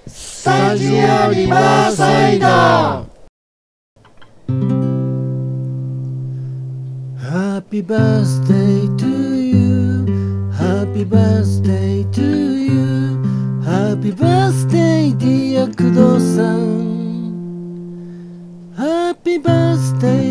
スタジオリバーサイド。Happy birthday to you, Happy birthday to you, Happy birthday dear 工藤さん、 Happy birthday